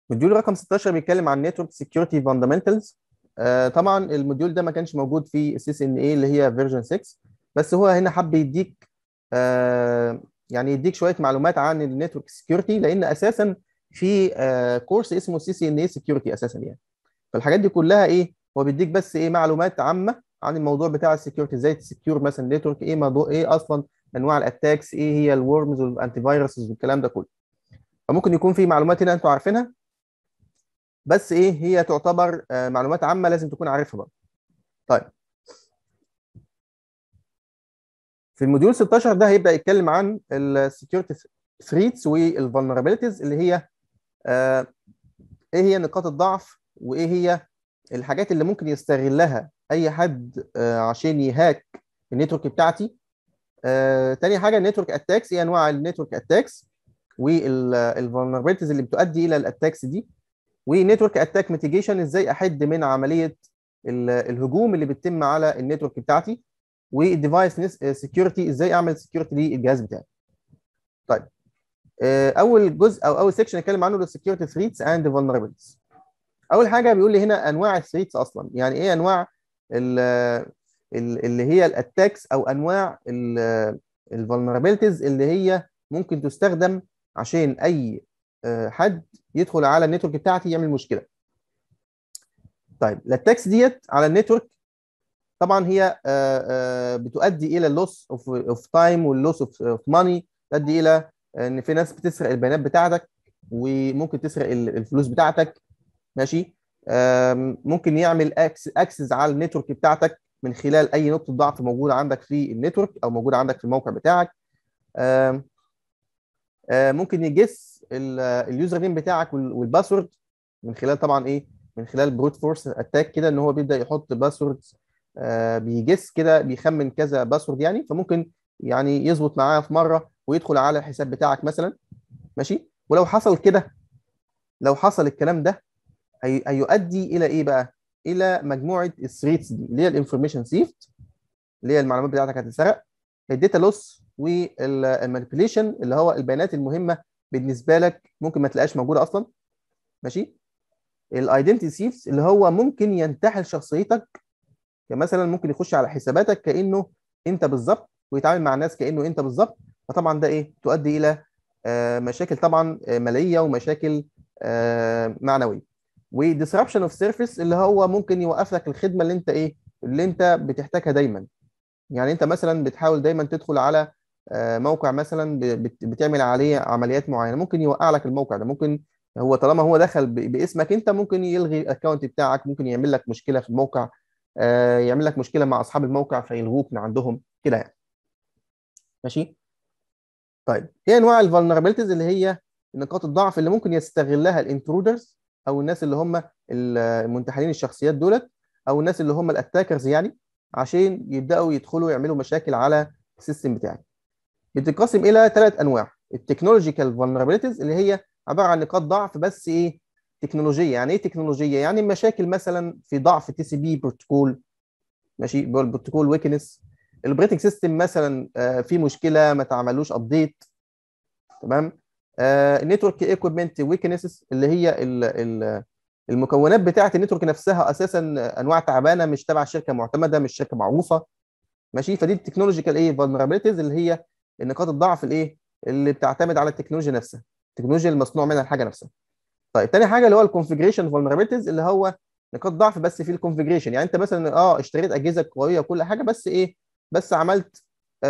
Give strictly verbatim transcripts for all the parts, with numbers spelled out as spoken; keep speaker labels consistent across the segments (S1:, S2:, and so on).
S1: موديول رقم ستاشر بيتكلم عن نتورك سكيورتي فاندامنتالز. طبعا الموديول ده ما كانش موجود في السي سي ان اي اللي هي فيرجن ستة، بس هو هنا حب يديك آه، يعني يديك شويه معلومات عن النتورك سكيورتي، لان اساسا في آه، كورس اسمه سي سي ان اي سكيورتي اساسا يعني. فالحاجات دي كلها ايه، هو بيديك بس ايه معلومات عامه عن الموضوع بتاع السكيورتي، ازاي تسكيور مثلا نتورك، ايه موضوع ايه اصلا انواع الاتاكس، ايه هي الورمز والانتي فيروسز والكلام ده كله. فممكن يكون في معلومات هنا انتوا عارفينها، بس ايه هي تعتبر آه، معلومات عامه لازم تكون عارفها بقى. طيب، في الموديول ستاشر ده هيبدا يتكلم عن السكيورتي ثريتس والفولنربيلتيز، اللي هي آه، ايه هي نقاط الضعف، وايه هي الحاجات اللي ممكن يستغلها اي حد آه، عشان يهاك النتورك بتاعتي. آه، تاني حاجه النتورك اتاكس، ايه انواع النتورك اتاكس والفولنربيلتيز اللي بتؤدي الى الاتاكس دي، ونتورك اتاك ميتيجيشن، ازاي احد من عمليه ال- الهجوم اللي بتتم على النتورك بتاعتي، والديفايس سكيورتي، ازاي اعمل سكيورتي للجهاز بتاعي. طيب، آه، اول جزء او اول سيكشن نتكلم عنه السكيورتي ثريتس اند فولنربيلتيز. اول حاجه بيقول لي هنا انواع الثريتس اصلا، يعني ايه انواع ال- ال- اللي هي الاتاكس، او انواع الفولنربيلتيز اللي هي ممكن تستخدم عشان اي آه، حد يدخل على النتورك بتاعتي يعمل مشكله. طيب، الاتاكس ديت على النتورك طبعا هي آه، آه، بتؤدي الى اللوس اوف اوف تايم واللوس اوف ماني، تؤدي الى ان في ناس بتسرق البيانات بتاعتك، وممكن تسرق ال- الفلوس بتاعتك. ماشي. آم، ممكن يعمل اكسس على النتورك بتاعتك من خلال اي نقطه ضعف موجوده عندك في النتورك او موجوده عندك في الموقع بتاعك. آم، آه، ممكن يجس ال- اليوزر نيم بتاعك وال- والباسورد من خلال طبعا ايه، من خلال بروت فورس اتاك كده، ان هو بيبدا يحط باسورد، بيجس كده، بيخمن كذا باسورد يعني، فممكن يعني يظبط معاه في مره ويدخل على الحساب بتاعك مثلا. ماشي. ولو حصل كده، لو حصل الكلام ده، هي- هيؤدي الى ايه بقى؟ الى مجموعه الثريتس دي، اللي هي الانفورميشن سيفت، اللي هي المعلومات بتاعتك هتتسرق، الداتا لوس، والمانيبيوليشن اللي هو البيانات المهمه بالنسبه لك ممكن ما تلاقيهاش موجوده اصلا. ماشي. الايدنتي ثيفز اللي هو ممكن ينتحل شخصيتك، يعني مثلا ممكن يخش على حساباتك كانه انت بالظبط، ويتعامل مع الناس كانه انت بالظبط. فطبعا ده ايه، تؤدي الى آه، مشاكل طبعا آه، ماليه، ومشاكل آه، معنويه. وديسربشن اوف سيرفيس اللي هو ممكن يوقف لك الخدمه اللي انت ايه، اللي انت بتحتاجها دايما. يعني انت مثلا بتحاول دايما تدخل على آه، موقع مثلا ب- بت- بتعمل عليه عمليات معينه، ممكن يوقع لك الموقع ده. ممكن هو طالما هو دخل ب- باسمك انت، ممكن يلغي الاكونت بتاعك، ممكن يعمل لك مشكله في الموقع، آه، يعمل لك مشكله مع اصحاب الموقع فيلغوك من عندهم كده يعني. ماشي. طيب، ايه انواع الفولنربيلتيز اللي هي نقاط الضعف اللي ممكن يستغلها الانترودرز، او الناس اللي هم المنتحلين الشخصيات دولت، او الناس اللي هم الاتاكرز يعني، عشان يبداوا يدخلوا يعملوا مشاكل على السيستم بتاعك. بتنقسم الى ثلاث انواع: التكنولوجيكال فولنربيلتيز اللي هي عباره عن نقاط ضعف بس ايه، تكنولوجيه. يعني ايه تكنولوجيه؟ يعني مشاكل مثلا في ضعف تي سي بي بروتوكول. ماشي، بروتوكول ويكنس، الاوبريتنج سيستم مثلا آه، في مشكله ما تعملوش ابديت. تمام. النتورك ايكويبمنت ويكنسز اللي هي ال ال المكونات بتاعه النتورك نفسها اساسا انواع تعبانه، مش تبع شركه معتمده، مش شركه معروفه. ماشي. فدي التكنولوجيكال ايه فولنربيلتيز، اللي هي نقاط الضعف الايه اللي بتعتمد على التكنولوجيا نفسها، التكنولوجيا المصنوع منها الحاجه نفسها. طيب، تاني حاجه اللي هو الكونفجريشن فولنربيلتيز، اللي هو نقاط ضعف بس في الكونفجريشن. يعني انت مثلا اه اشتريت اجهزه قويه وكل حاجه، بس ايه، بس عملت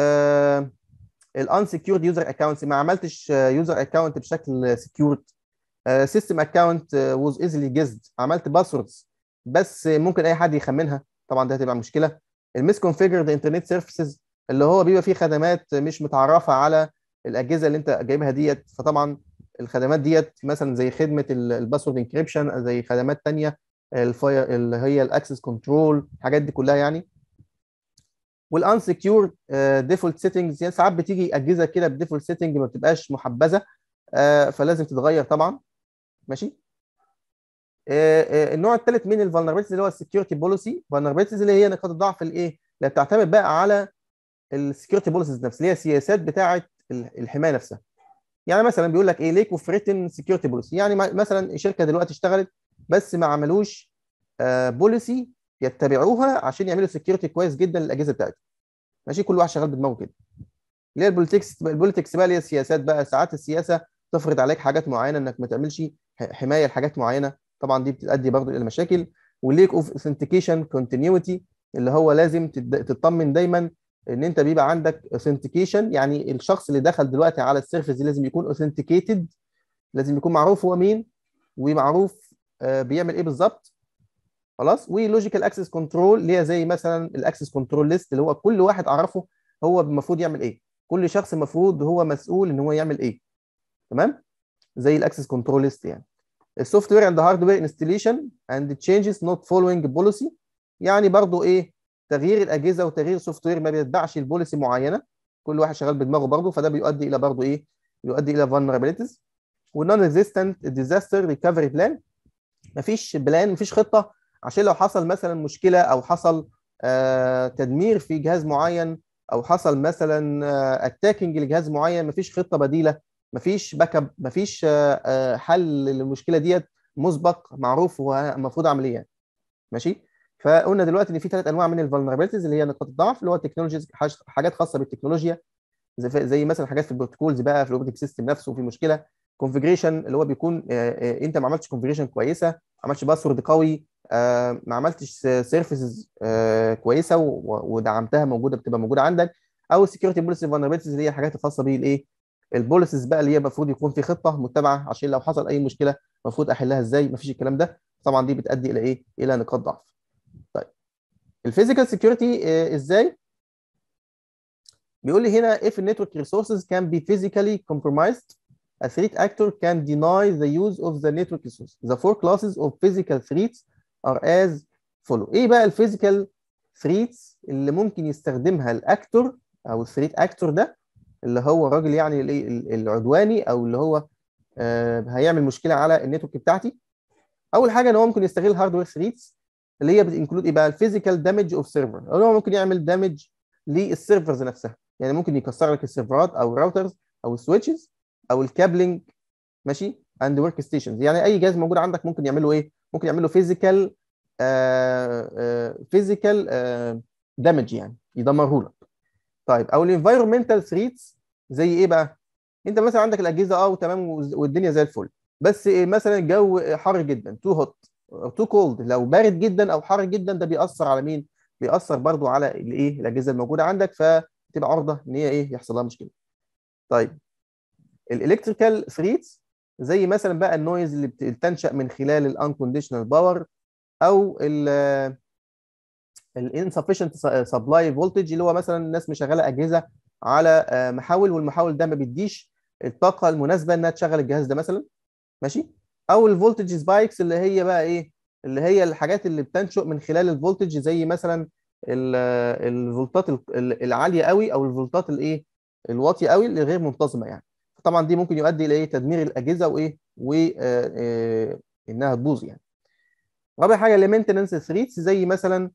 S1: آه الان سكيورد يوزر اكونتس، ما عملتش يوزر اكونت بشكل سكيورد. سيستم اكونت واز ايزلي جيزد، عملت باسوردز بس ممكن اي حد يخمنها، طبعا ده هتبقى مشكله. الميس كونفيجرد انترنت سيرفيسز اللي هو بيبقى فيه خدمات مش متعرفه على الاجهزه اللي انت جايبها ديت، فطبعا الخدمات ديت مثلا زي خدمه الباسورد انكريبشن، زي خدمات تانية الفاير اللي هي الاكسس كنترول، الحاجات دي كلها يعني. والان سكيور ديفولت سيتنجز، يعني ساعات بتيجي اجهزه كده بديفولت سيتنج ما بتبقاش محبذه، آه، فلازم تتغير طبعا. ماشي. آه، آه، النوع الثالث من الفولنربيلتيز اللي هو السكيورتي بوليسي فولنربيلتيز، اللي هي نقاط الضعف الايه اللي بتعتمد بقى على السكيورتي بوليسيز نفسها، اللي هي السياسات بتاعه الحمايه نفسها. يعني مثلا بيقول لك ايه ليك اوف ريتن سكيورتي بوليسي، يعني مثلا الشركه دلوقتي اشتغلت بس ما عملوش بوليسي يتبعوها عشان يعملوا سكيورتي كويس جدا للاجهزه بتاعتهم. ماشي، كل واحد شغال بدماغه كده. اللي هي البوليتكس، البوليتكس بقى اللي هي السياسات بقى، ساعات السياسه تفرض عليك حاجات معينه انك ما تعملش حمايه لحاجات معينه، طبعا دي بتؤدي برضه الى مشاكل. والليك اوف اوثنتيكيشن كونتينيوتي، اللي هو لازم تطمن دايما ان انت بيبقى عندك اوثنتيكيشن، يعني الشخص اللي دخل دلوقتي على السيرفيس دي لازم يكون اوثنتيكيتد، لازم يكون معروف هو مين ومعروف آه بيعمل ايه بالظبط. خلاص. ولوجيكال اكسس كنترول اللي هي زي مثلا الاكسس كنترول ليست، اللي هو كل واحد اعرفه هو المفروض يعمل ايه، كل شخص المفروض هو مسؤول ان هو يعمل ايه. تمام، زي الاكسس كنترول ليست يعني. السوفت وير اند هاردوير انستليشن اند تشينجز نوت فولوينج بوليسي، يعني برضو ايه، تغيير الاجهزه وتغيير السوفت وير ما بيتبعش البوليسي معينه، كل واحد شغال بدماغه برضو، فده بيؤدي الى برضو ايه، يؤدي الى vulnerabilities. والنون ريزيستنت ديزاستر ريكفري بلان، مفيش بلان، مفيش خطه عشان لو حصل مثلا مشكله او حصل آه تدمير في جهاز معين، او حصل مثلا آه اتاكينج لجهاز معين، مفيش خطه بديله، مفيش باك اب، مفيش آه آه حل للمشكله ديت مسبق معروف هو المفروض اعمل ايه يعني. ماشي. فقلنا دلوقتي ان في ثلاث انواع من الفولنربيلتيز اللي هي نقاط الضعف، اللي هو التكنولوجيز، حاجات خاصه بالتكنولوجيا، زي, زي مثلا حاجات في البروتوكولز بقى، في الاوبريتنج سيستم نفسه في مشكله. كونفجريشن اللي هو بيكون آه انت ما عملتش كونفجريشن كويسه، ما عملتش باسورد قوي، آه ما عملتش سيرفيسز آه كويسه ودعمتها موجوده، بتبقى موجوده عندك. او السكيورتي بوليسي فولنربيلتيز اللي هي الحاجات الخاصه بالايه، البوليسيز بقى، اللي هي المفروض يكون في خطه متبعه عشان لو حصل اي مشكله المفروض احلها ازاي، ما فيش الكلام ده. طبعا دي بتؤدي الى ايه، الى نقاط ضعف. طيب الفيزيكال سكيورتي آه ازاي؟ بيقول لي هنا if a network resources can be physically compromised, a threat actor can deny the use of the network resource. The four classes of physical threats are as follow. ايه بقى الفيزيكال threats اللي ممكن يستخدمها الاكتور او الثريت اكتور ده، اللي هو الراجل يعني العدواني، او اللي هو آه هيعمل مشكله على النتورك بتاعتي. اول حاجه ان هو ممكن يستغل هاردوير ثريتس، اللي هي بتنكلود ايه بقى، الفيزيكال دامج اوف سيرفر، اللي هو ممكن يعمل دامج للسيرفرز نفسها، يعني ممكن يكسر لك السيرفرات او الراوترز او السويتشز او الكابلنج. ماشي، اند ورك ستيشنز، يعني اي جهاز موجود عندك ممكن يعمله ايه، ممكن يعمله فيزيكال فيزيكال دامج، يعني يدمره لك. طيب او الانفايرمنتال ثريتس، زي ايه بقى، انت مثلا عندك الاجهزه اه وتمام والدنيا زي الفل، بس مثلا الجو حر جدا، تو هوت تو كولد، لو بارد جدا او حر جدا، ده بيأثر على مين؟ بيأثر برضو على الايه، الاجهزه الموجوده عندك، فتبقى عرضه ان هي ايه، يحصل لها مشكله. طيب الالكتريكال ثريتس، زي مثلا بقى النويز اللي بتنشأ من خلال الانكونديشنال باور، او ال الانسفشنت سبلاي فولتج، اللي هو مثلا الناس مشغله اجهزه على محول، والمحول ده ما بيديش الطاقه المناسبه انها تشغل الجهاز ده مثلا. ماشي. او الفولتج سبايكس، اللي هي بقى ايه، اللي هي الحاجات اللي بتنشئ من خلال الفولتج، زي مثلا الفولتات العاليه قوي، او الفولتات الايه، الواطيه قوي اللي غير منتظمه يعني. طبعا دي ممكن يؤدي الى ايه، تدمير الاجهزه وايه، وانها تبوظ يعني. رابع حاجه المينتننس ثريتس، زي مثلا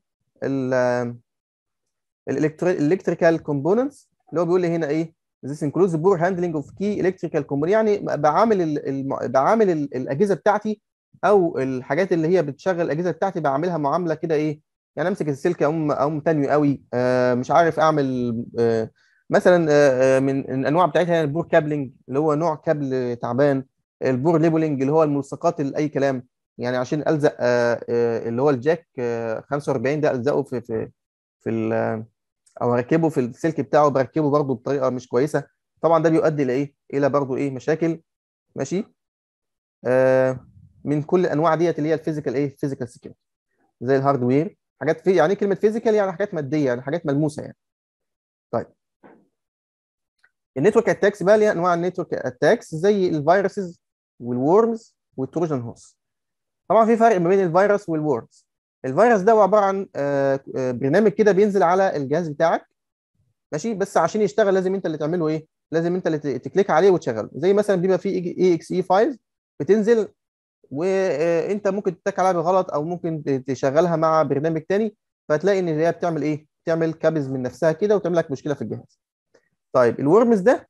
S1: الالكتريكال كومبوننتس، اللي هو بيقول لي هنا ايه، this includes poor handling of key electrical components، يعني بعامل الم... بعامل الاجهزه بتاعتي، او الحاجات اللي هي بتشغل الاجهزه بتاعتي، بعملها معامله كده ايه، يعني امسك السلك اقوم اقوم تاني قوي، آه مش عارف اعمل آه مثلا آه من الانواع بتاعتها يعني البور كابلنج، اللي هو نوع كابل تعبان، البور ليبلنج اللي هو الملصقات لاي كلام، يعني عشان الزق آه آه اللي هو الجاك آه خمسة وأربعين ده الزقه في في في او اركبه في السلك بتاعه، بركبه برضه بطريقه مش كويسه، طبعا ده بيؤدي لايه، الى برضه ايه، مشاكل. ماشي. آه من كل الانواع ديت اللي هي الفيزيكال ايه، فيزيكال سكيورتي، زي الهاردوير، حاجات في يعني كلمه فيزيكال يعني حاجات ماديه، يعني حاجات ملموسه يعني. طيب النتورك اتاكس بقى، اللي هي انواع النتورك اتاكس، زي الفيروسز والورمز والتروجن هورس. طبعا في فرق ما بين الفيروس والورمز. الفيروس ده هو عباره عن آه برنامج كده بينزل على الجهاز بتاعك، ماشي، بس عشان يشتغل لازم انت اللي تعمله ايه، لازم انت اللي تكليك عليه وتشغله، زي مثلا بيبقى في اي اكس اي فايلز بتنزل، وانت ممكن تتك عليها بالغلط، او ممكن تشغلها مع برنامج تاني، فتلاقي ان هي بتعمل ايه، بتعمل كابز من نفسها كده وتعمل لك مشكله في الجهاز. طيب الورمز ده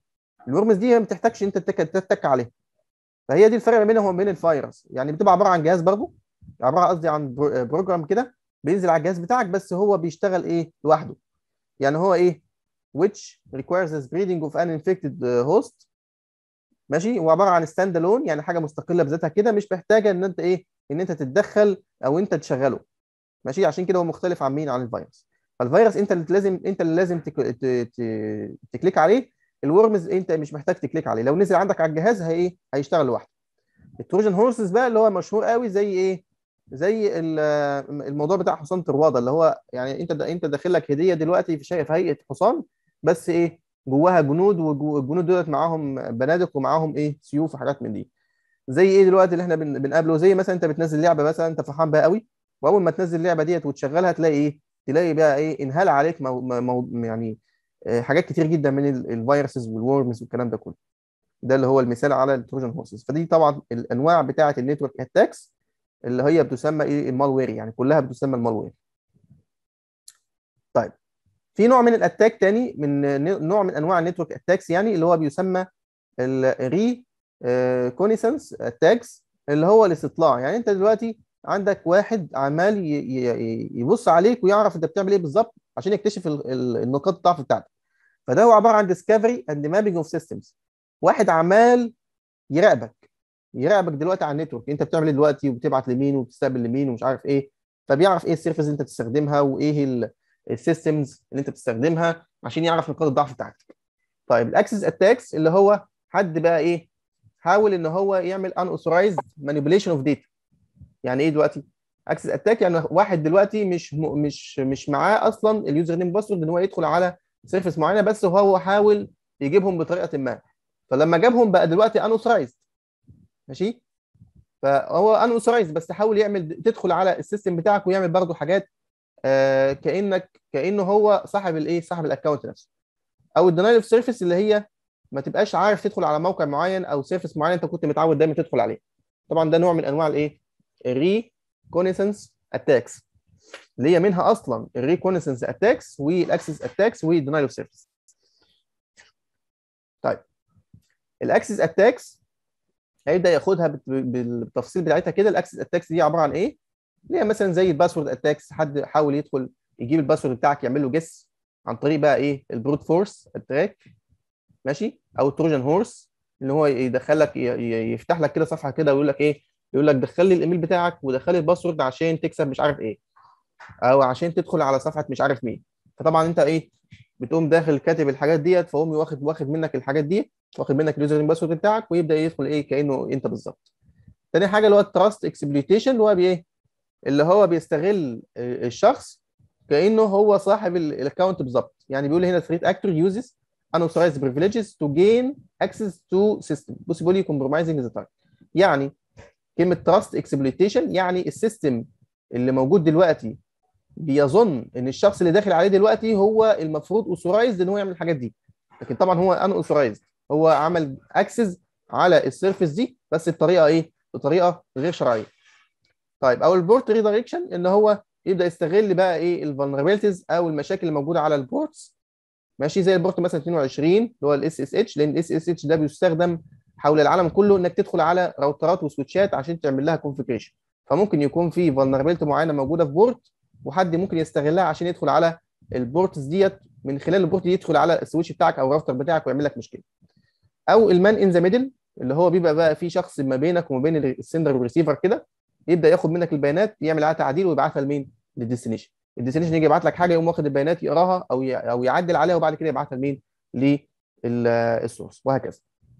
S1: الورمز دي ما بتحتاجش انت تتك تتك عليها. فهي دي الفرق ما بينها وبين الفيروس. يعني بتبقى عباره عن جهاز برضه، عباره قصدي عن برو- بروجرام كده بينزل على الجهاز بتاعك، بس هو بيشتغل ايه لوحده. يعني هو ايه which requires the spreading of an infected host. ماشي. هو عباره عن ستاند الون، يعني حاجه مستقله بذاتها كده، مش محتاجه ان انت ايه ان انت تتدخل او انت تشغله. ماشي. عشان كده هو مختلف عن مين؟ عن الفيروس. فالفيروس انت اللي لازم انت اللي لازم تك... ت... ت... تكليك عليه. الورمز انت مش محتاج تكليك عليه، لو نزل عندك على الجهاز هي ايه هيشتغل لوحده. التروجن هورسز بقى اللي هو مشهور قوي، زي ايه زي ال- الموضوع بتاع حصان طروادة، اللي هو يعني انت دا انت داخل لك هديه دلوقتي في شيء في هيئه حصان، بس ايه جواها جنود، والجنود دولت معاهم بنادق ومعاهم ايه سيوف وحاجات من دي. زي ايه دلوقتي اللي احنا بن- بنقابله؟ زي مثلا انت بتنزل لعبه مثلا انت فرحان بيها قوي، واول ما تنزل اللعبه ديت وتشغلها تلاقي ايه تلاقي بقى ايه انهال عليك مو... مو... يعني آه، حاجات كتير جدا من ال- الفيروسز والورمز والكلام ده كله. ده اللي هو المثال على التروجن هورسز. فدي طبعا الانواع بتاعه النتورك اتاكس اللي هي بتسمى ايه المالوير، يعني كلها بتسمى المالوير. طيب، في نوع من الاتاك تاني، من نوع من انواع النتورك اتاكس، يعني اللي هو بيسمى الري كونيسنس اتاكس، اللي هو الاستطلاع. يعني انت دلوقتي عندك واحد عمال ي- ي- يبص عليك ويعرف انت بتعمل ايه بالظبط عشان يكتشف ال- ال- النقاط الضعف بتاعتك. فده هو عباره عن ديسكفري اند مابينج اوف سيستمز. واحد عمال يراقبك يراقبك دلوقتي على النتورك، انت بتعمل ايه دلوقتي وبتبعت لمين وبتستقبل لمين ومش عارف ايه. فبيعرف ايه السيرفيس اللي انت بتستخدمها وايه السيستمز اللي انت بتستخدمها عشان يعرف نقاط الضعف بتاعتك. طيب، الاكسس اتاكس اللي هو حد بقى ايه حاول ان هو يعمل ان اوثرايزد مانيبيوليشن اوف داتا. يعني ايه دلوقتي اكسس اتاك؟ يعني واحد دلوقتي مش م... مش مش معاه اصلا اليوزر نيم باسورد ان هو يدخل على سيرفيس معينه، بس هو حاول يجيبهم بطريقه ما. فلما جابهم بقى دلوقتي ان اوثرايزد. ماشي. فهو ان اوثرايزد بس حاول يعمل تدخل على السيستم بتاعك ويعمل برضه حاجات آه كانك كانه هو صاحب الايه صاحب الاكونت نفسه. او الدينايل اوف سيرفيس اللي هي ما تبقاش عارف تدخل على موقع معين او سيرفيس معين انت كنت متعود دايما تدخل عليه. طبعا ده نوع من انواع الايه الري كونيسنس اتاكس، اللي هي منها اصلا الري كونيسنس اتاكس والاكسس اتاكس والدينايل اوف سيرفيس. طيب، الاكسس اتاكس هيبدا ياخدها بت- بالتفصيل بتاعتها كده. الاكسس اتاكس دي عباره عن ايه؟ اللي هي مثلا زي الباسورد اتاكس، حد حاول يدخل يجيب الباسورد بتاعك يعمل له جس عن طريق بقى ايه البروت فورس اتاك. ماشي. او التروجن هورس اللي هو يدخلك ي- ي- يفتح لك كده صفحه كده ويقول لك ايه يقول لك دخل لي الايميل بتاعك ودخل لي الباسورد عشان تكسب مش عارف ايه، او عشان تدخل على صفحه مش عارف مين. فطبعا انت ايه بتقوم داخل كاتب الحاجات ديت، فهم واخد واخد منك الحاجات دي، واخد منك اليوزر نيم باسورد بتاعك، ويبدا يدخل ايه كانه انت بالظبط. تاني حاجه اللي هو التراست اكسبلويتيشن، اللي هو بايه اللي هو بيستغل الشخص كانه هو صاحب الاكونت بالظبط. يعني بيقول هنا threat actor uses unauthorized privileges to gain access to system possibly compromising the target. يعني كلمه trust exploitation يعني السيستم اللي موجود دلوقتي بيظن ان الشخص اللي داخل عليه دلوقتي هو المفروض اوثورايزد ان هو يعمل الحاجات دي، لكن طبعا هو ان اوثورايزد، هو عمل اكسس على السيرفيس دي بس بطريقه ايه بطريقه غير شرعيه. طيب، او البورت ريدايركشن ان هو يبدا يستغل بقى ايه الفولنربيلتيز او المشاكل اللي موجوده على البورتس. ماشي. زي البورت مثلا اتنين وعشرين اللي هو الاس اس اتش، لان الاس اس اتش ده بيستخدم حول العالم كله انك تدخل على راوترات وسويتشات عشان تعمل لها كونفيجريشن. فممكن يكون في فولنربيلتي معينه موجوده في بورت، وحد ممكن يستغلها عشان يدخل على البورتس ديت، من خلال البورت دي يدخل على السويتش بتاعك او الراوتر بتاعك ويعمل لك مشكله. او المان ان ذا ميدل اللي هو بيبقى بقى في شخص ما بينك وما بين السندر والريسيفر كده، يبدا ياخد منك البيانات يعمل عليها تعديل ويبعتها لمين؟ للديستنيشن. الديستنيشن يجي يبعت لك حاجه يقوم واخد البيانات يقراها او ي- او يعدل عليها وبعد كده يبعتها لمين؟ للسورس وهكذا.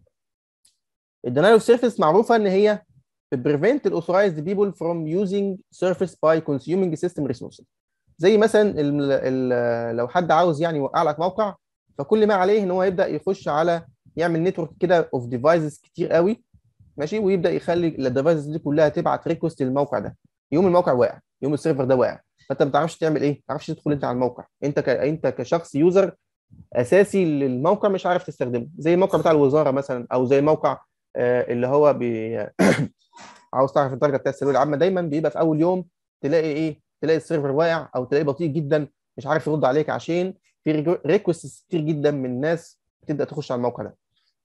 S1: الدينايل اوف سيرفيس معروفه ان هي prevent the authorized people from using surface by consuming system resources. زي مثلا ال ال لو حد عاوز يعني يوقع لك موقع، فكل ما عليه ان هو يبدا يخش على يعمل نتورك كده اوف ديفايسز كتير قوي. ماشي. ويبدا يخلي الديفايسز دي كلها تبعت ريكوست للموقع ده. يوم الموقع واقع، يوم السيرفر ده واقع، فانت ما بتعرفش تعمل ايه، ما بتعرفش تدخل انت على الموقع. انت ك... انت كشخص يوزر اساسي للموقع مش عارف تستخدمه، زي الموقع بتاع الوزاره مثلا، او زي موقع آه اللي هو بي... عاوز تعرف الدرجه بتاعت الثانويه العامه، دايما بيبقى في اول يوم تلاقي ايه تلاقي السيرفر واقع او تلاقيه بطيء جدا مش عارف يرد عليك عشان في ريكوست كتير جدا من الناس تبدا تخش على الموقع ده.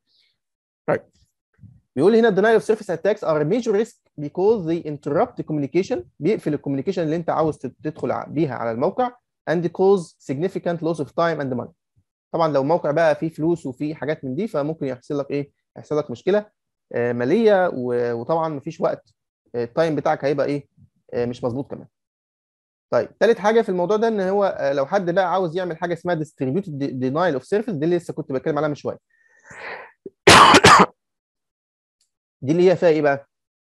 S1: طيب بيقول هنا denial of service attacks are a major risk because they interrupt the communication، بيقفل الكوميونيكيشن اللي انت عاوز تدخل بيها على الموقع and cause significant loss of time and money. طبعا لو موقع بقى فيه فلوس وفيه حاجات من دي فممكن يحصل لك ايه؟ يحصل لك مشكله آه ماليه، وطبعا مفيش وقت، التايم بتاعك هيبقى ايه؟ آه مش مظبوط كمان. طيب ثالث حاجه في الموضوع ده ان هو آه لو حد بقى عاوز يعمل حاجه اسمها distributed denial of service، دي اللي لسه كنت بتكلم عليها من شويه. دي اللي هي فيها ايه بقى؟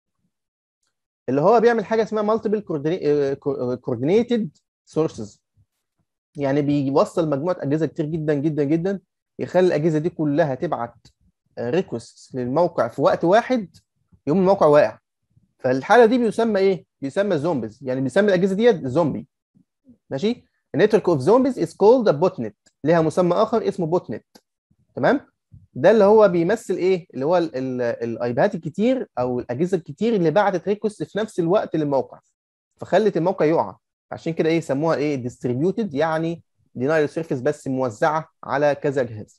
S1: اللي هو بيعمل حاجه اسمها multiple coordinated sources، يعني بيوصل مجموعه اجهزه كتير جدا جدا جدا، يخلي الاجهزه دي كلها تبعت ريكوست للموقع في وقت واحد، يقوم الموقع واقع. فالحاله دي بيسمى ايه؟ بيسمى زومبيز، يعني بيسمى الاجهزه ديت زومبي. ماشي؟ النتورك اوف زومبيز از كولد ا بوت نت، ليها مسمى اخر اسمه بوت نت. تمام؟ ده اللي هو بيمثل ايه؟ اللي هو الايباد الكتير او الاجهزه الكتير اللي بعتت ريكوست في نفس الوقت للموقع، فخلت الموقع يقع. عشان كده ايه سموها ايه؟ ديستريبيوتد، يعني دينايل سيرفيس بس موزعه على كذا جهاز.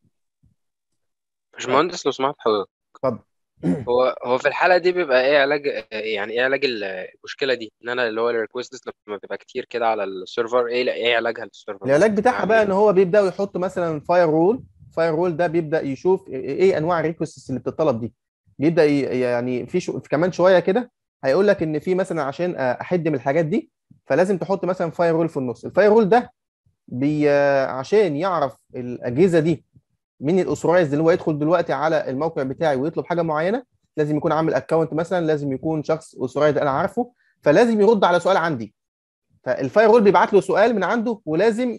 S2: باشمهندس لو سمحت حضرتك،
S1: اتفضل.
S2: هو هو في الحالة دي بيبقى ايه علاج، يعني ايه علاج المشكلة دي؟ ان انا اللي هو الريكوست لما بتبقى كتير كده على السيرفر، ايه ايه علاجها للسيرفر مثلا؟
S1: العلاج بتاعها
S2: اعمل
S1: بقى
S2: ايه؟
S1: ان هو بيبداوا يحطوا مثلا فاير رول. فاير رول ده بيبدا يشوف ايه انواع الريكوست اللي بتطلب دي، بيبدا يعني في شو... كمان شويه كده هيقول لك ان في مثلا عشان احد من الحاجات دي فلازم تحط مثلا فاير رول في النص. الفاير رول ده بي... عشان يعرف الاجهزه دي مين الاوثرايزد اللي هو يدخل دلوقتي على الموقع بتاعي ويطلب حاجه معينه، لازم يكون عامل اكونت مثلا، لازم يكون شخص اوثرايزد انا عارفه، فلازم يرد على سؤال عندي. فالفاير رول بيبعت له سؤال من عنده، ولازم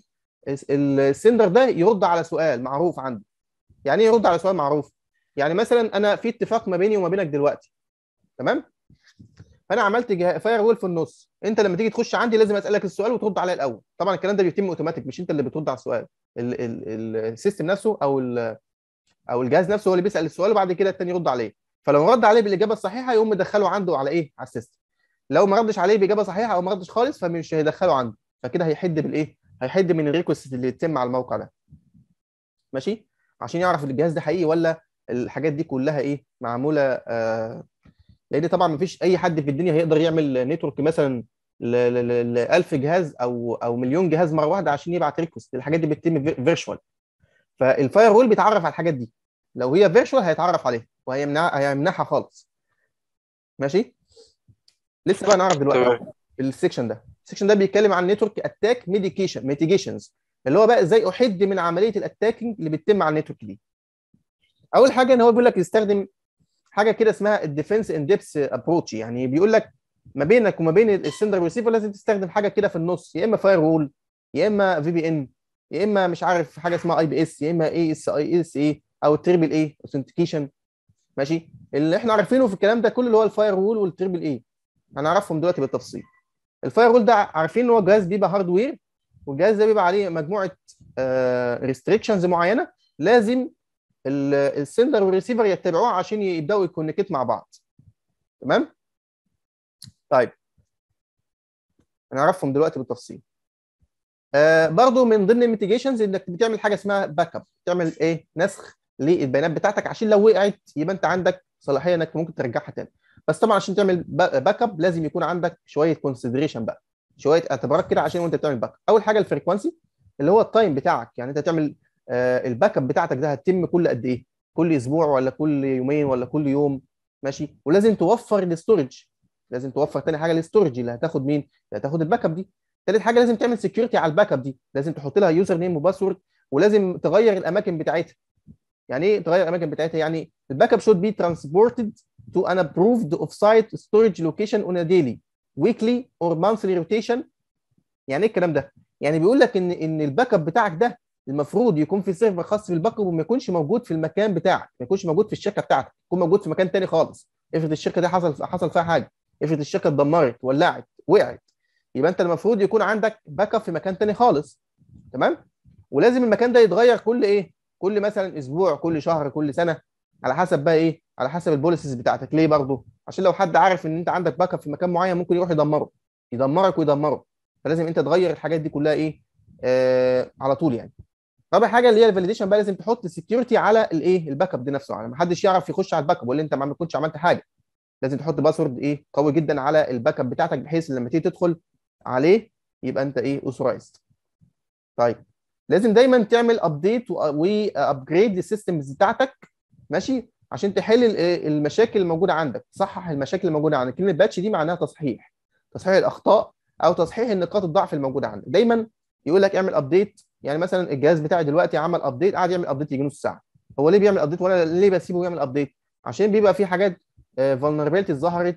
S1: السندر ده يرد على سؤال معروف عنده. يعني ايه يرد على سؤال معروف؟ يعني مثلا انا في اتفاق ما بيني وما بينك دلوقتي، تمام؟ فانا عملت فاير وول في النص، انت لما تيجي تخش عندي لازم اسالك السؤال وترد عليا الاول. طبعا الكلام ده بيتم اوتوماتيك، مش انت اللي بترد على السؤال، السيستم نفسه او او الجهاز نفسه هو اللي بيسال السؤال وبعد كده الثاني يرد عليه. فلو رد عليه بالاجابه الصحيحه يقوم مدخله عنده على ايه؟ على السيستم. لو ما ردش عليه باجابه صحيحه او ما ردش خالص فمش هيدخله عنده، فكده هيحد بالايه؟ هيحد من الريكوست اللي يتم على الموقع ده. ماشي؟ عشان يعرف الجهاز ده حقيقي ولا الحاجات دي كلها ايه؟ معموله آه لان طبعا ما فيش اي حد في الدنيا هيقدر يعمل نتورك مثلا ل ألف جهاز او او مليون جهاز مره واحده عشان يبعت ريكوست. الحاجات دي بتتم فيرشوال، فالفاير وول بيتعرف على الحاجات دي. لو هي فيرشوال هيتعرف عليها وهيمنعها هيمنعها خالص. ماشي؟ لسه بقى نعرف دلوقتي
S2: تمام.
S1: السكشن ده. السكشن ده بيتكلم عن نتورك اتاك ميديكيشن ميتيجيشنز، اللي هو بقى ازاي احد من عمليه الاتاكينج اللي بتتم على النتورك دي. اول حاجه ان هو بيقول لك يستخدم حاجه كده اسمها الديفنس ان ديبس ابروتش، يعني بيقول لك ما بينك وما بين السندر والريسيفر لازم تستخدم حاجه كده في النص، يا اما فاير وول، يا اما في بي ان، يا اما مش عارف حاجه اسمها اي بي اس، يا اما اي اس اي اس اي او تريبل اي اوثنتيكيشن. ماشي؟ اللي احنا عارفينه في الكلام ده كله اللي هو الفاير وول والتريبل اي، هنعرفهم دلوقتي بالتفصيل. الفاير وول ده عارفين ان هو جهاز بيبقى هاردوير، والجهاز ده بيبقى عليه مجموعه ريستريكشنز معينه لازم السندر والريسيفر يتبعوها عشان يبداوا يكونكت مع بعض. تمام؟ طيب هنعرفهم دلوقتي بالتفصيل. آه برضو من ضمن الميتيجيشنز انك بتعمل حاجه اسمها باك اب، تعمل ايه؟ نسخ للبيانات بتاعتك عشان لو وقعت يبقى انت عندك صلاحيه انك ممكن ترجعها تاني. بس طبعا عشان تعمل باك اب لازم يكون عندك شويه كونسيدريشن بقى، شويه اعتبارات كده عشان وانت بتعمل باك اب. اول حاجه الفريكوانسي اللي هو التايم بتاعك، يعني انت تعمل آه الباك اب بتاعتك ده هتتم كل قد ايه؟ كل اسبوع ولا كل يومين ولا كل يوم؟ ماشي؟ ولازم توفر الاستورج، لازم توفر تاني حاجه الاستورج اللي هتاخد مين؟ اللي هتاخد الباك اب دي. ثالث حاجه لازم تعمل سكيورتي على الباك اب دي، لازم تحط لها يوزر نيم وباسورد، ولازم تغير الاماكن بتاعتها. يعني ايه تغير الاماكن بتاعتها؟ يعني الباك اب should be transported to an approved off-site storage location on a daily, weekly or monthly rotation. يعني ايه الكلام ده؟ يعني بيقول لك ان ان الباك اب بتاعك ده المفروض يكون في سيرفر خاص بالباك اب وما يكونش موجود في المكان بتاعك، ما يكونش موجود في الشركه بتاعتك، يكون موجود في مكان تاني خالص. افرض الشركه دي حصل حصل فيها حاجه، افرض الشركه اتدمرت ولعت وقعت، يبقى انت المفروض يكون عندك باك اب في مكان تاني خالص. تمام؟ ولازم المكان ده يتغير كل ايه؟ كل مثلا اسبوع، كل شهر، كل سنه، على حسب بقى ايه؟ على حسب البوليسيز بتاعتك. ليه برضه؟ عشان لو حد عارف ان انت عندك باك اب في مكان معين ممكن يروح يدمره، يدمرك ويدمره. فلازم انت تغير الحاجات دي كلها ايه؟ آه على طول يعني. رابع حاجه اللي هي الفاليديشن بقى، لازم تحط السكيورتي على الايه الباك اب دي نفسه، يعني ما حدش يعرف يخش على الباك اب ولا انت ما كنتش عملت حاجه. لازم تحط باسورد ايه قوي جدا على الباك اب بتاعتك، بحيث لما تيجي تدخل عليه يبقى انت ايه اوثرايزد. طيب لازم دايما تعمل ابديت وابجريد للسيستمز بتاعتك، ماشي، عشان تحل المشاكل الموجوده عندك، تصحح المشاكل الموجوده عندك. كلمه باتش دي معناها تصحيح، تصحيح الاخطاء او تصحيح النقاط الضعف الموجوده عندك. دايما يقول لك اعمل ابديت، يعني مثلا الجهاز بتاعي دلوقتي عمل ابديت، قاعد يعمل ابديت يجي نص ساعه. هو ليه بيعمل ابديت وانا ليه بسيبه يعمل ابديت؟ عشان بيبقى في حاجات فولنربيلتي ظهرت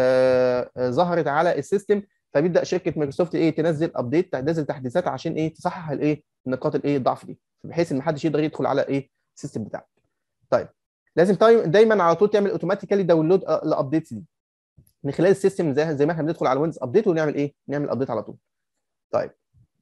S1: ظهرت على السيستم، فبيبدا شركه مايكروسوفت ايه تنزل ابديت، تنزل تحديثات عشان ايه تصحح الايه النقاط الايه الضعف دي، بحيث ان ما حدش يقدر يدخل على ايه السيستم بتاعك. طيب لازم دايما على طول تعمل اوتوماتيكالي داونلود الابديتس دي من خلال السيستم، زي زي ما احنا بندخل على ويندوز ابديت ونعمل ايه نعمل ابديت على طول. طيب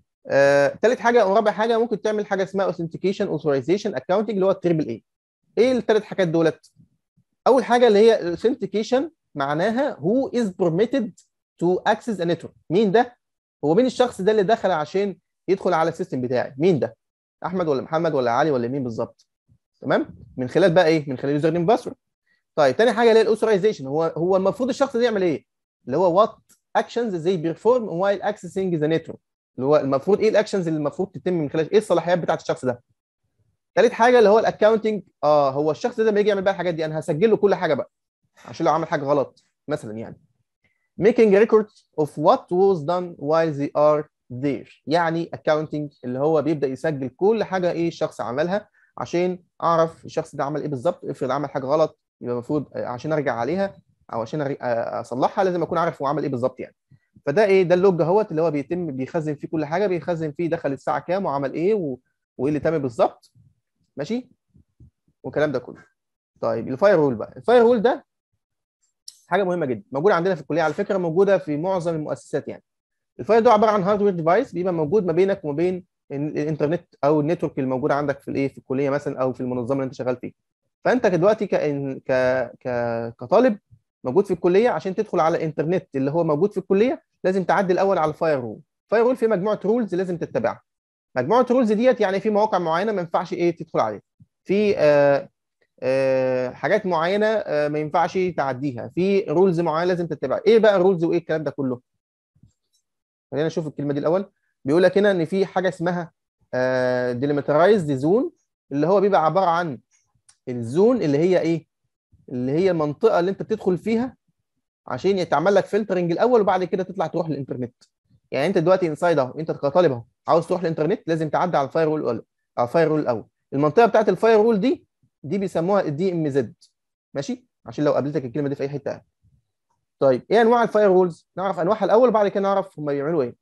S1: ثالث آه، حاجه ورابع حاجه ممكن تعمل حاجه اسمها اوثنتيكيشن اوثرايزيشن اكونتنج اللي هو التريبل اي. ايه الثلاث حاجات دولت؟ اول حاجه اللي هي الاوثنتيكيشن، معناها who is permitted to access a network. مين ده؟ هو مين الشخص ده اللي دخل عشان يدخل على السيستم بتاعي؟ مين ده؟ احمد ولا محمد ولا علي ولا مين بالظبط؟ تمام؟ من خلال بقى ايه؟ من خلال يوزر نيم باسورد. طيب تاني حاجه اللي هي الاوثرايزيشن، هو هو المفروض الشخص ده يعمل ايه؟ اللي هو what actions they perform while accessing the network، اللي هو المفروض ايه الاكشنز اللي المفروض تتم من خلال ايه الصلاحيات بتاعت الشخص ده. ثالث حاجه اللي هو الاكونتنج، اه هو الشخص ده لما يجي يعمل بقى الحاجات دي انا هسجل له كل حاجه بقى، عشان لو عمل حاجه غلط مثلا يعني. making records of what was done while they are there، يعني accounting اللي هو بيبدا يسجل كل حاجه ايه الشخص عملها، عشان اعرف الشخص ده عمل ايه بالظبط. افرض عمل حاجه غلط يبقى المفروض عشان ارجع عليها او عشان اصلحها لازم اكون عارف هو عمل ايه بالظبط يعني. فده ايه ده اللوج اهوت اللي هو بيتم بيخزن فيه كل حاجه، بيخزن فيه دخل الساعه كام وعمل ايه و... وايه اللي تم بالظبط، ماشي، والكلام ده كله. طيب الفاير وول بقى، الفاير وول ده حاجه مهمه جدا موجوده عندنا في الكليه، على فكره موجوده في معظم المؤسسات يعني. الفاير ده عباره عن هاردوير ديفايس بيبقى موجود ما بينك وما بين الانترنت او النتورك اللي موجوده عندك في الايه في الكليه مثلا او في المنظمه اللي انت شغال فيها. فانت دلوقتي ك ك ك كطالب موجود في الكليه، عشان تدخل على الانترنت اللي هو موجود في الكليه لازم تعدي الاول على الفاير وول. الفاير وول فيه مجموعه رولز لازم تتبعها. مجموعه رولز ديت يعني في مواقع معينه ما ينفعش ايه تدخل عليها، في آه آه حاجات معينه آه ما ينفعش تعديها، في رولز معينه لازم تتبعها. ايه بقى الرولز وايه الكلام ده كله؟ خلينا نشوف الكلمه دي الاول. بيقول لك هنا ان في حاجه اسمها ديليمترايزد زون، اللي هو بيبقى عباره عن الزون اللي هي ايه اللي هي المنطقه اللي انت بتدخل فيها عشان يتعمل لك فلترنج الاول وبعد كده تطلع تروح للانترنت. يعني انت دلوقتي انسايد اهو، انت كطالب اهو عاوز تروح للانترنت لازم تعدي على الفاير وول الاول، على الفاير وول الاول. المنطقه بتاعت الفاير وول دي دي بيسموها الدي ام زد، ماشي، عشان لو قابلتك الكلمه دي في اي حته. طيب ايه انواع الفاير وولز؟ نعرف انواعها الاول وبعد كده نعرف هم بيعملوا ايه.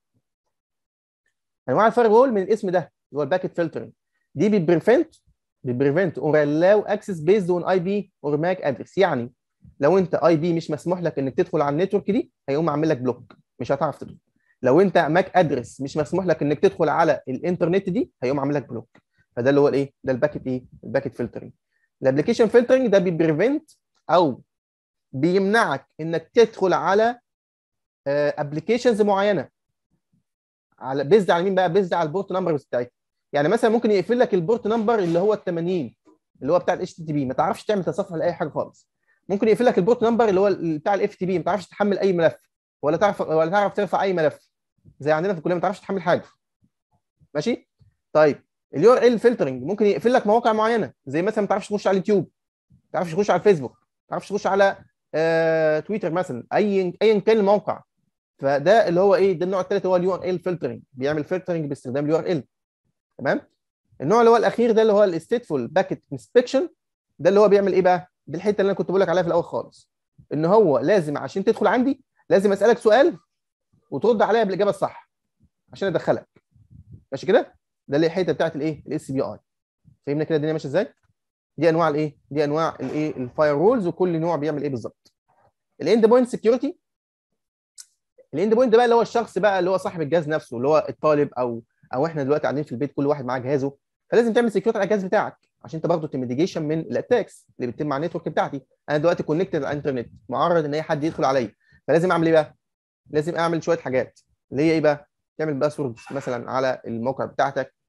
S1: انواع الفاير وول من الاسم ده اللي هو الباكيت فلترنج، دي بتبريفنت بتبريفنت اور allow access based on اي بي or ماك ادرس. يعني لو انت اي بي مش مسموح لك انك تدخل على النتورك دي هيقوم عامل لك بلوك، مش هتعرف تدخل. لو انت ماك ادرس مش مسموح لك انك تدخل على الانترنت دي هيقوم عامل لك بلوك. فده اللي هو الايه ده الباكيت ايه الباكيت فلترنج. الابلكيشن فلترنج ده بيبريفنت او بيمنعك انك تدخل على ابلكيشنز معينه على بيزد على مين بقى؟ بيزد على البورت نمبر بتاعتها. يعني مثلا ممكن يقفل لك البورت نمبر اللي هو ال ثمانين اللي هو بتاع الاتش تي تي بي، ما تعرفش تعمل تصفح لاي حاجه خالص. ممكن يقفل لك البورت نمبر اللي هو بتاع الاف تي بي، ما تعرفش تحمل اي ملف ولا تعرف ولا تعرف ترفع اي ملف، زي عندنا في الكليه ما تعرفش تحمل حاجه، ماشي. طيب اليو ار ال فلترنج ممكن يقفل لك مواقع معينه، زي مثلا ما تعرفش تخش على اليوتيوب، ما تعرفش تخش على الفيسبوك، ما تعرفش تخش على آه تويتر مثلا، اي ايا كان الموقع. فده اللي هو ايه ده النوع الثالث هو اليو ار ال فلترنج، بيعمل فلترنج باستخدام اليو ار ال. تمام. النوع اللي هو الاخير ده اللي هو الستيتفول باكيت انسبكشن، ده اللي هو بيعمل ايه بقى؟ دي الحته اللي انا كنت بقول لك عليها في الاول خالص، ان هو لازم عشان تدخل عندي لازم اسالك سؤال وترد عليا بالاجابه الصح عشان ادخلك، ماشي كده؟ ده اللي الحته بتاعت الايه الاس بي اي. فهمنا كده الدنيا ماشيه ازاي؟ دي انواع الايه دي انواع الايه الفاير وولز، وكل نوع بيعمل ايه بالظبط. الاند بوينت سكيورتي، الاند بوينت ده بقى اللي هو الشخص بقى اللي هو صاحب الجهاز نفسه، اللي هو الطالب او او احنا دلوقتي قاعدين في البيت كل واحد معاه جهازه، فلازم تعمل سكيورتي على الجهاز بتاعك عشان انت برضه تميديجيشن من الاتاكس اللي بتتم على النتورك بتاعتي. انا دلوقتي كونكتد على الانترنت معرض ان اي حد يدخل عليا، فلازم اعمل ايه بقى؟ لازم اعمل شويه حاجات اللي هي ايه بقى؟ تعمل باسورد مثلا على الموقع بتاعتك،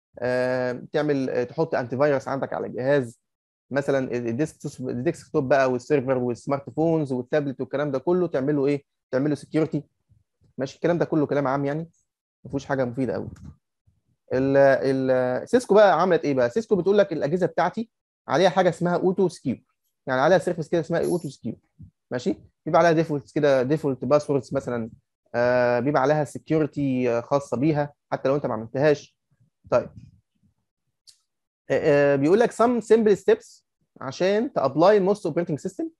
S1: آه، تعمل تحط انتي فيروس عندك على الجهاز مثلا، الديسك الديسك توب بقى والسيرفر والسمارت فونز والتابلت والكلام ده كله، تعمله ايه؟ تعمله سكيورتي. ماشي، الكلام ده كله كلام عام يعني، ما فيهوش حاجه مفيده قوي. ال ال سيسكو بقى عملت ايه بقى؟ سيسكو بتقول لك الاجهزه بتاعتي عليها حاجه اسمها اوتو سكيو، يعني عليها سيرفيس كده اسمها اوتو سكيو. ماشي، بيبقى عليها ديفولت كده، ديفولت باسوردز مثلا، آه بيبقى عليها سكيورتي خاصه بيها حتى لو انت ما عملتهاش. طيب، آه آه، بيقول لك some simple steps عشان تابلاي موست اوبريتنج سيستم.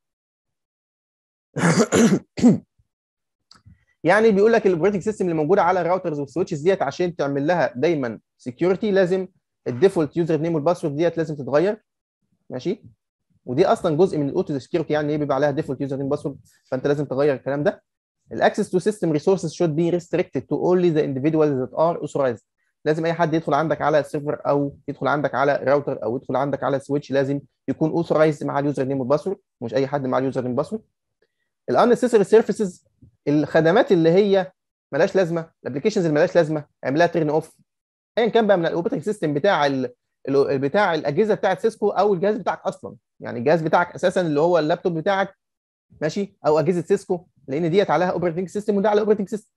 S1: يعني بيقول لك الاوبريتنج سيستم اللي موجوده على الراوترز والسويتشز ديت عشان تعمل لها دايما سكيورتي لازم الديفولت يوزر نيم والباسورد ديت لازم تتغير. ماشي، ودي اصلا جزء من الاوتو سكيورتي، يعني ايه بيبقى عليها ديفولت يوزر نيم باسورد، فانت لازم تغير الكلام ده. الاكسس تو سيستم ريسورسز should be restricted to only the individuals that are authorized. لازم اي حد يدخل عندك على السيرفر او يدخل عندك على راوتر او يدخل عندك على سويتش لازم يكون اوثرايزد مع اليوزر نيم والباسورد، مش اي حد مع اليوزر نيم والباسورد. الانسيسري سيرفيسز، الخدمات اللي هي ملهاش لازمه، الابلكيشنز اللي ملهاش لازمه اعملها تيرن اوف، ايا كان بقى من الاوبريتنج سيستم بتاع ال... بتاع الاجهزه بتاعت سيسكو او الجهاز بتاعك اصلا، يعني الجهاز بتاعك اساسا اللي هو اللابتوب بتاعك، ماشي، او اجهزه سيسكو، لان ديت عليها اوبريتنج سيستم وده على اوبريتنج سيستم.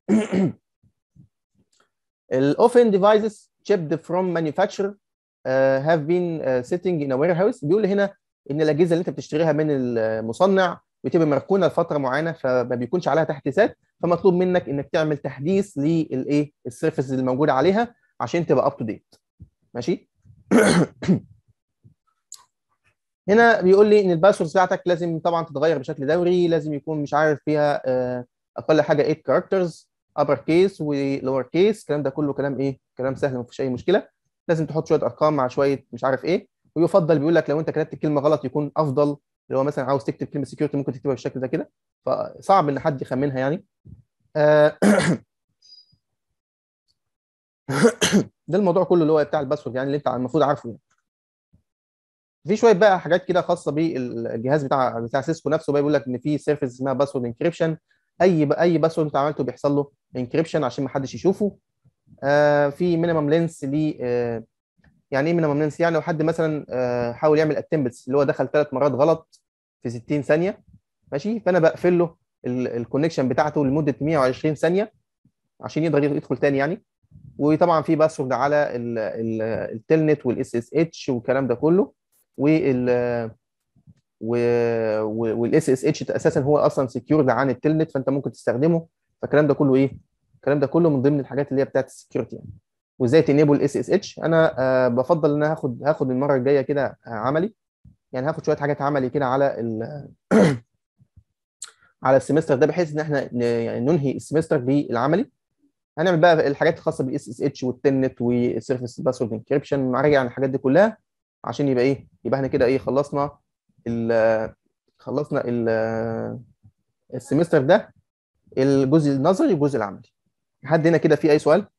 S1: الاوفن ديفايسز shipped from manufacturer uh, have been uh, sitting in a warehouse. بيقول هنا ان الاجهزه اللي انت بتشتريها من المصنع بتبقى مركونه لفتره معينه فما بيكونش عليها تحديثات، فمطلوب منك انك تعمل تحديث للايه السيرفيس اللي موجوده عليها عشان تبقى اب تو ديت. ماشي. هنا بيقول لي ان الباسورد بتاعتك لازم طبعا تتغير بشكل دوري، لازم يكون مش عارف فيها آه، اقل حاجه ثمانية كاركترز، ابر كيس ولور كيس، الكلام ده كله كلام ايه؟ كلام سهل ما فيش اي مشكله. لازم تحط شويه ارقام مع شويه مش عارف ايه، ويفضل بيقول لك لو انت كتبت الكلمه غلط يكون افضل، اللي هو مثلا عاوز تكتب كلمه سكيورتي ممكن تكتبها بالشكل ده كده، فصعب ان حد يخمنها يعني. آه، ده الموضوع كله اللي هو بتاع الباسورد يعني اللي انت المفروض عارفه يعني. في شويه بقى حاجات كده خاصه بالجهاز بتاع بتاع سيسكو نفسه بقى، بيقول لك ان في سيرفيس اسمها باسورد انكريبشن، اي اي باسورد انت عملته بيحصل له انكريبشن عشان ما حدش يشوفه. آه في مينيمم لينس ل آه يعني ايه مينيمم لينس؟ يعني لو حد مثلا آه حاول يعمل اتمبتس اللي هو دخل ثلاث مرات غلط في ستين ثانيه، ماشي، فانا بقفل له الكونكشن بتاعته لمده مية وعشرين ثانيه عشان يقدر يدخل تاني يعني. وطبعا في باسورد على التلنت والاس اس اتش والكلام ده كله، وال والاس اس اتش اساسا هو اصلا سكيورد عن التلنت فانت ممكن تستخدمه، فالكلام ده كله ايه؟ الكلام ده كله من ضمن الحاجات اللي هي بتاعت السكيورتي يعني. وازاي تنيبل الاس اس اتش؟ انا آه بفضل ان انا هاخد هاخد المره الجايه كده آه عملي، يعني هاخد شويه حاجات عملي كده على ال على السمستر ده، بحيث ان احنا يعني ننهي السمستر بالعملي. هنعمل بقى الحاجات الخاصه بالاس اس اتش والتلنت والسيرفيس باسورد انكريبشن، نراجع عن الحاجات دي كلها عشان يبقى ايه؟ يبقى احنا كده ايه خلصنا ال خلصنا ال السمستر ده، الجزء النظري والجزء العملي. حد هنا كده في اي سؤال؟